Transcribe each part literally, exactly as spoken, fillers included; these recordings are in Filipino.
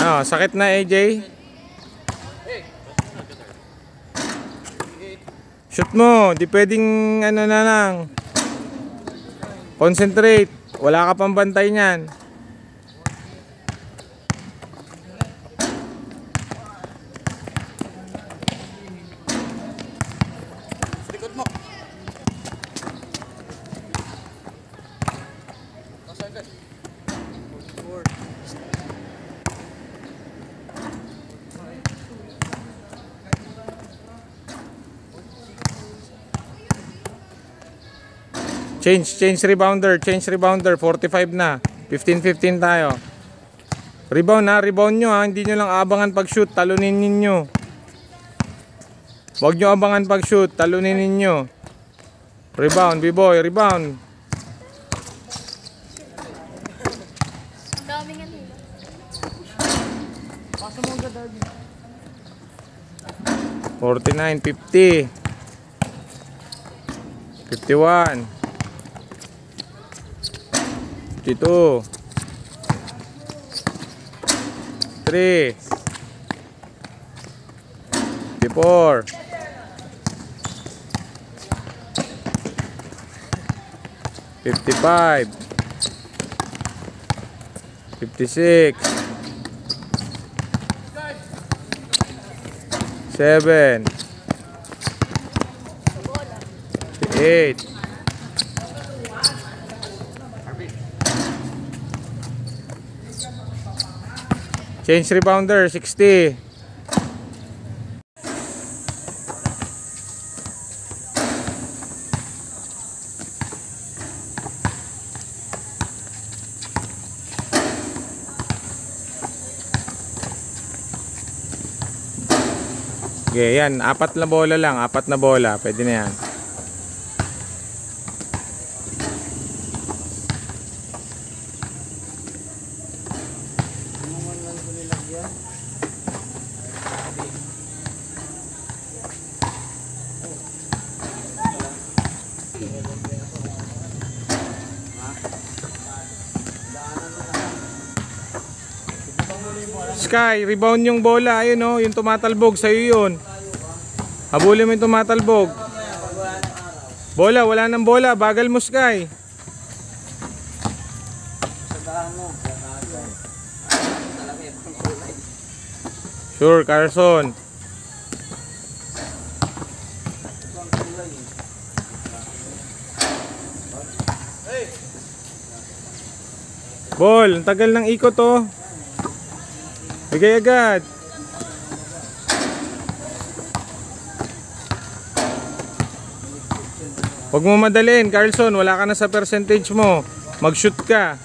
Ano, sakit na A J? Shoot mo, di pwedeng ano na lang. Concentrate, wala ka pang bantay niyan. Likod mo. Change, change rebounder, change rebounder, forty-five na. fifteen fifteen tayo. Rebound na, rebound nyo ha, hindi nyo lang abangan pag shoot, talunin ninyo. Huwag nyo abangan pag shoot, talunin ninyo. Rebound, B-boy, rebound. Daming ano. Paso mo agad agad. forty-nine, fifty. fifty-one. fifty-two. three. fifty-four. fifty-five. fifty-six. seven. eight. Change rebounder, sixty. Okay, yan, apat na bola lang, apat na bola, pwede na yan. Sky, rebound yung bola, ayun oh, yung tumatalbog, sa'yo yun. Habulin mo yung tumatalbog. Bola, wala nang bola, bagal mo Sky. Sure, Carson. Ball, ang tagal ng ikot oh. Bigay agad. Huwag mo madalin, Carlson. Wala ka na sa percentage mo. Mag-shoot ka.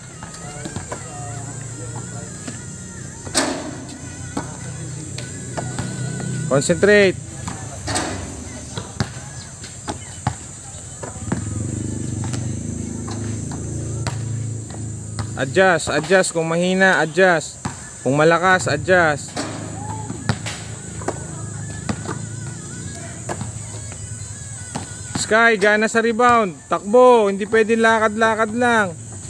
Concentrate. Adjust, adjust. Kung mahina, adjust. Kung malakas, adjust. Sky, gana sa rebound. Takbo, hindi pwedeng lakad-lakad lang.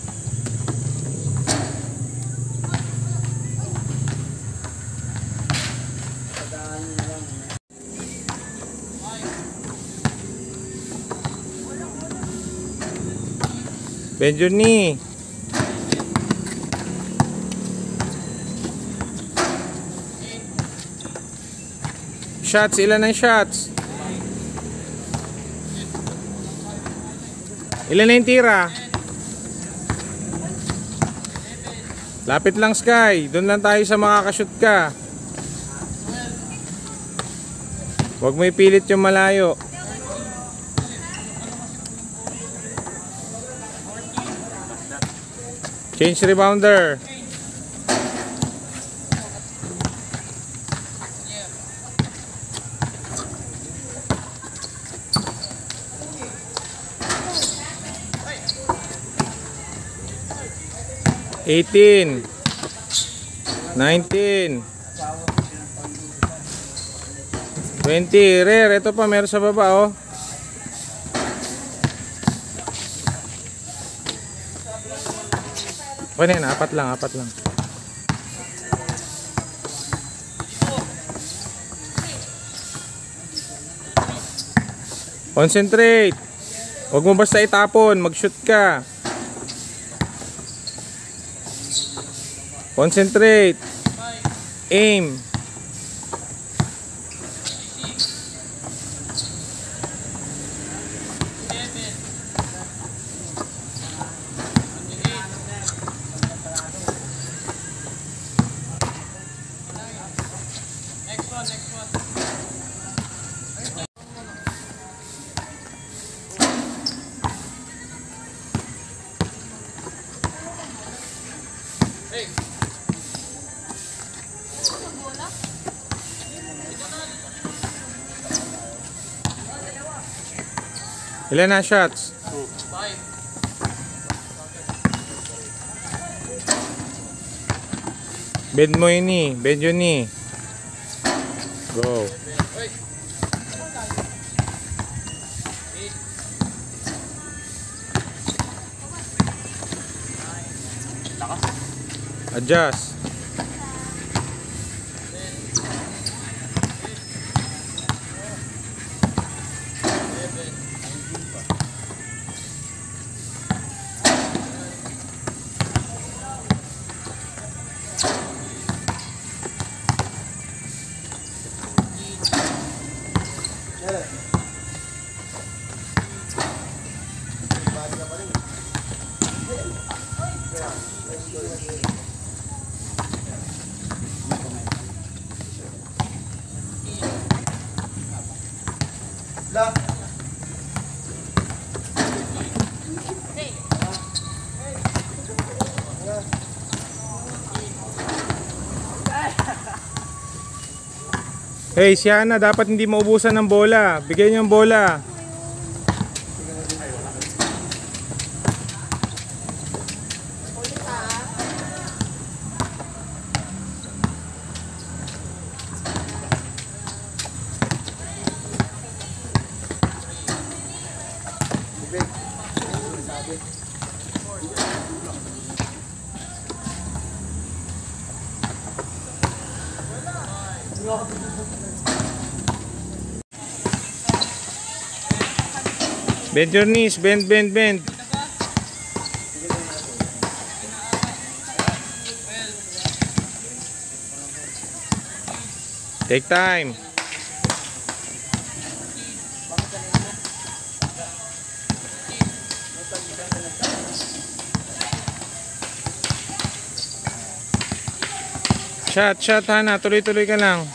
Benjoni. Shots, ilan ang shots? Ilan na yung tira? Lapit lang Sky, doon lang tayo sa makakashoot ka. Huwag mo ipilit yung malayo. Change rebounder. eighteen, nineteen, twenty. Rare, ito pa meron sa baba oh. Okay na yan, apat lang, apat lang. Concentrate. Huwag mo basta itapon, mag-shoot ka. Concentrate. Aim. Ilan na shots? Five. Bend mo yun ni. Bend yun ni. Go. Adjust. Hey, si Hana, dapat hindi maubusan ng bola. Bigyan niyo ng bola. Bend your knees, bend, bend, bend. Take time. Shot, shot, Hana. Tuloy-tuloy ka lang.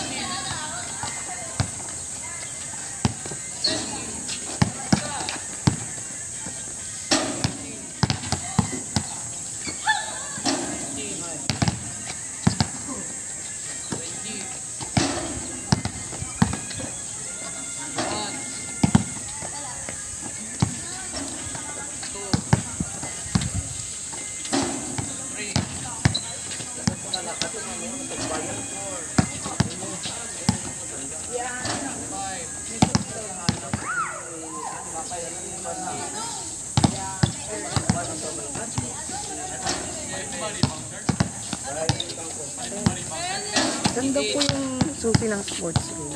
Ganda po yung susi ng sports room.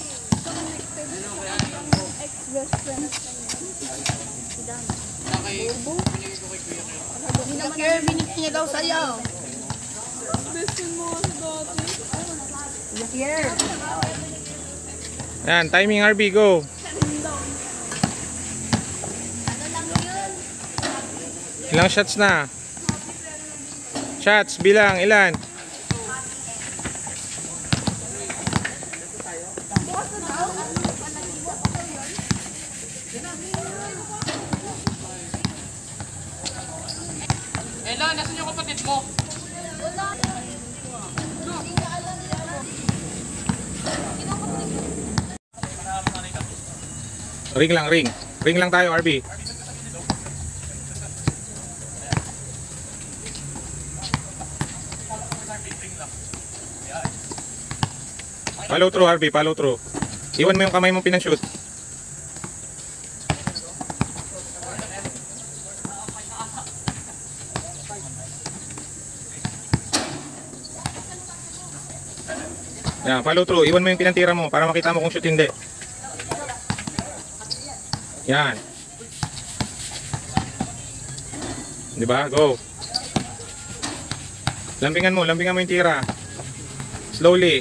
Ex-best friend. Nakir, minute niya daw sa'yo. Best friend mo kasi dati. Nakir. Yan, timing R B, go. Ilang shots na? Shots, bilang, ilan? Ella, nasan yung kapatid mo? Ring lang, ring. Ring lang tayo, R B. Follow through, R B, follow through. Iwan mo yung kamay mong pinang-shoot. Yan, follow through. Iwan mo yung pinantira mo para makita mo kung shoot hindi. Yan. Di ba? Go. Lambingan mo, lambingan mo yung tira. Slowly.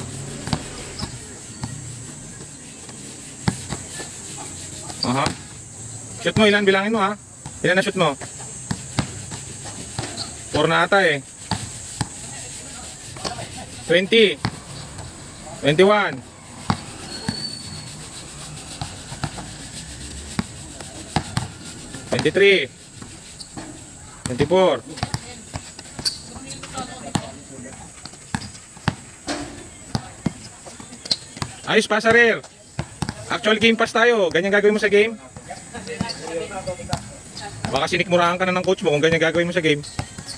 Aha. Shoot mo, ilan bilangin mo ha? Ilan na shoot mo? four na ata eh. twenty. twenty-one. twenty-three. twenty-four. Ayos pa sa rear. Actual game pass tayo. Ganyan gagawin mo sa game? Baka sinikmurahan ka na ng coach mo kung ganyan gagawin mo sa game.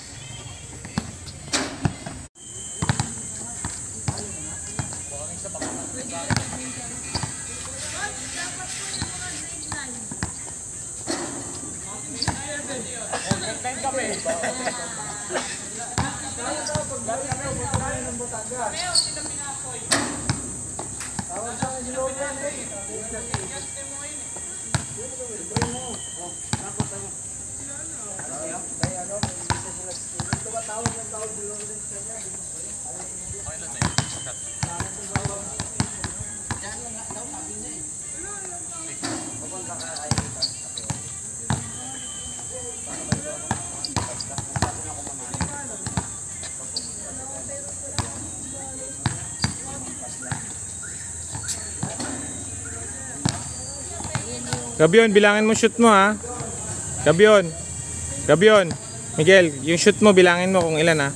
Gabyon, bilangin mo shoot mo ha. Gabyon. Gabyon. Miguel, yung shoot mo bilangin mo kung ilan ha.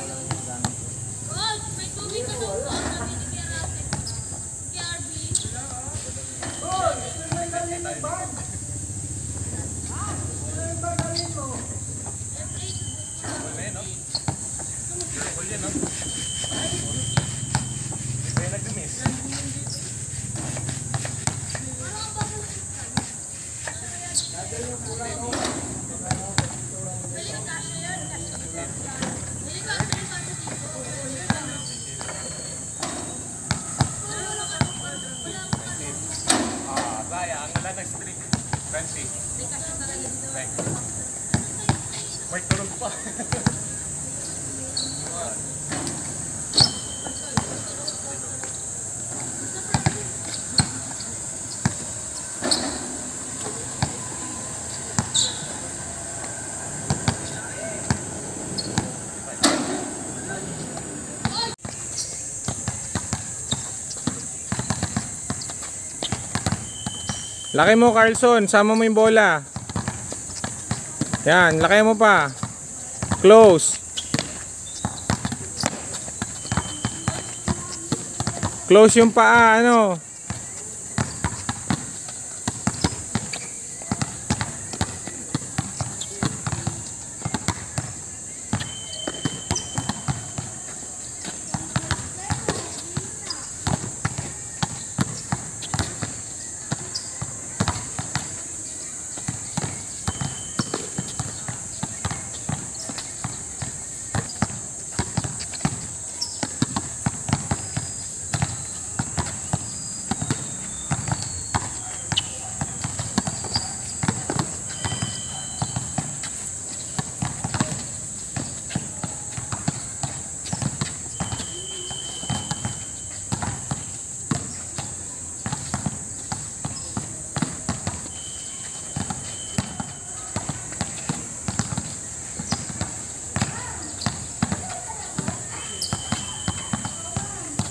Laki mo Carlson, sama mo yung bola. Yan, laki mo pa. Close. Close yung paa, ano.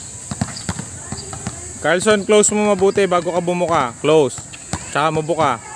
Carlson, close mo mabuti bago ka bumuka. Close. Tsaka mabuka.